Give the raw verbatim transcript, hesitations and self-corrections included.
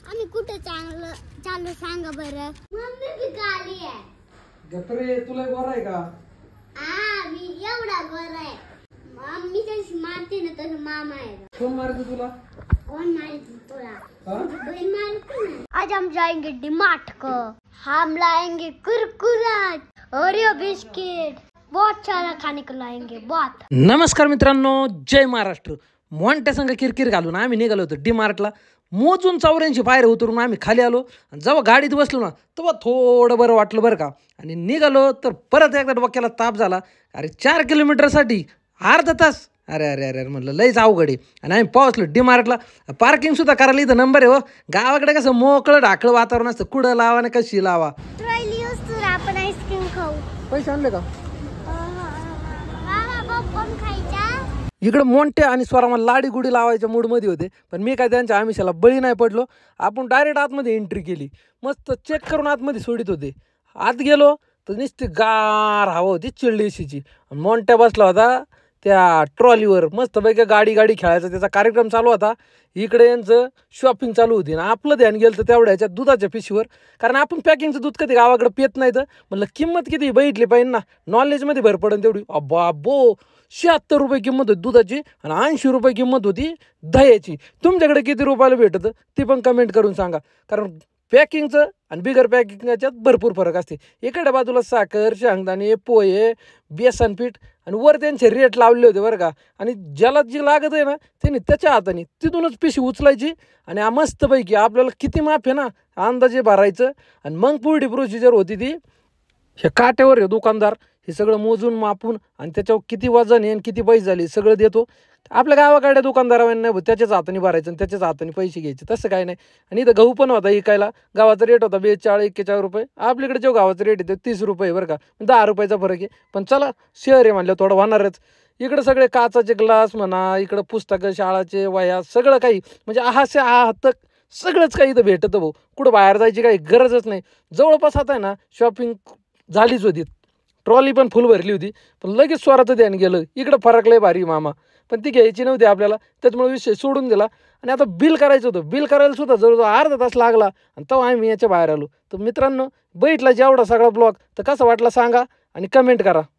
आम्ही कुठे चाललो चाललो सांगा बरं. मम्मी बी गाडी आहे. गपरे तुला गोरा आहे का? हा मी एवढा गोरा आहे. मम्मी जशी मारते ना तसं मामा आहे. कोण मारते तुला? कौन मारते तुला? हाँ? बहन मारती ना. आज हम जाएंगे डीमार्ट को. हम लाएंगे कुरकुराट ओरियो बिस्किट बहुत सारा खाने को लाएंगे बहुत. नमस्कार मित्रांनो, जय महाराष्ट्र. मोंट्या संघ किरकिर घालून आम्ही निघालो होतो डीमार्टला. मोजून चौऱ्याऐंशी पायऱ्या उतरून आम्ही खाली आलो. जेव्हा गाडीत बसलो ना तेव्हा थोडं बरं वाटलं बरं का. आणि निघालो तर परत एकदा डोक्याला ताप झाला. अरे चार किलोमीटरसाठी अर्धा तास. अरे अरे अरे म्हणलं लईच अवघड आहे. आणि आम्ही पोहोचलो डीमार्टला. पार्किंगसुद्धा करायला इथं नंबर आहे. हो गावाकडे कसं मोकळं ढाकळं वातावरण असतं, कुठं लावा ना कशी लावा. ट्रॉली असतो आपण आईस्क्रीम खाऊ. पैसे आणले का? मामा पॉपकॉर्न खायचा. इकडं मोंट्या आणि स्वरा मला लाडी गुडी लावायच्या मूडमध्ये होते, पण मी काय त्यांच्या आमिषाला बळी नाही पडलो. आपण डायरेक्ट आतमध्ये एंट्री केली. मस्त चेक करून आतमध्ये सोडित होते. आत गेलो तर नुसती गार हवा होती चिल्डीशीची. मोंट्या बसला होता त्या ट्रॉलीवर, मस्तपैकी गाडी गाडी खेळायचा त्याचा कार्यक्रम चालू होता. इकडे यांचं शॉपिंग चालू होती. ना आपलं ध्यान गेलं तर तेवढ्या ह्याच्यात दुधाच्या पिशीवर, कारण आपण पॅकिंगचं दूध कधी गावाकडे पित नाही. तर म्हणलं किंमत किती बघितली पाहिजे ना, नॉलेजमध्ये भर पडेल तेवढी. अब्बा बो शहात्तर रुपये किंमत होती दुधाची आणि ऐंशी रुपये किंमत होती दह्याची. तुमच्याकडे किती रुपयाला भेटतं ते पण कमेंट करून सांगा, कारण पॅकिंगचं आणि बिगर पॅकिंग याच्यात भरपूर फरक असते. इकडे बाजूला साखर, शेंगदाणे, पोहे, बेसन पीठ आणि वर त्यांचे रेट लावले होते बरं का. आणि ज्याला जी लागत आहे ना त्याने त्याच्या हाताने तिथूनच पिशी उचलायची आणि मस्तपैकी आपल्याला किती माफ आहे ना अंदाजे भरायचं. आणि मग पुढची प्रोसिजर होती ती हे काट्यावर हे दुकानदार हे सगळं मोजून मापून आणि त्याच्यावर किती वजन आहे आणि किती पैसे झाले सगळं देतो. आपल्या गावाकडे दुकानदारांना नाही त्याच्याच हाताने भरायचं आणि त्याच्याच हाताने पैसे घ्यायचे, तसं काय नाही. आणि इथं गहू पण होता इकायला. गावाचा रेट होता बेचाळीस एक्केचाळीस रुपये. आपल्याकडे जो गावाचा रेट येतो तीस रुपये बरं का, दहा रुपयाचा फरक आहे. पण चला शहर आहे म्हणलं थोडं होणारच. इकडं सगळे काचाचे ग्लास म्हणा, इकडं पुस्तकं, शाळाचे वह्या, सगळं काही म्हणजे आहासे आहतक सगळंच काही इथं भेटतं भाऊ. कुठं बाहेर जायची काही गरजच नाही. जवळपास आता आहे ना शॉपिंग झालीच होती. ट्रॉली पण फुल भरली होती. पण लगेच स्वराचं ध्यान गेलं इकडं फरकलंय भारी मामा, पण ती घ्यायची नव्हती आपल्याला. त्याच्यामुळे विषय सोडून दिला. आणि आता बिल करायचं होतं. बिल करायला सुद्धा जवळजवळ अर्धा तास लागला. आणि तेव्हा आम्ही याच्या बाहेर आलो. तर मित्रांनो बघितला जेवढा सगळा ब्लॉग तर कसा वाटला सांगा आणि कमेंट करा.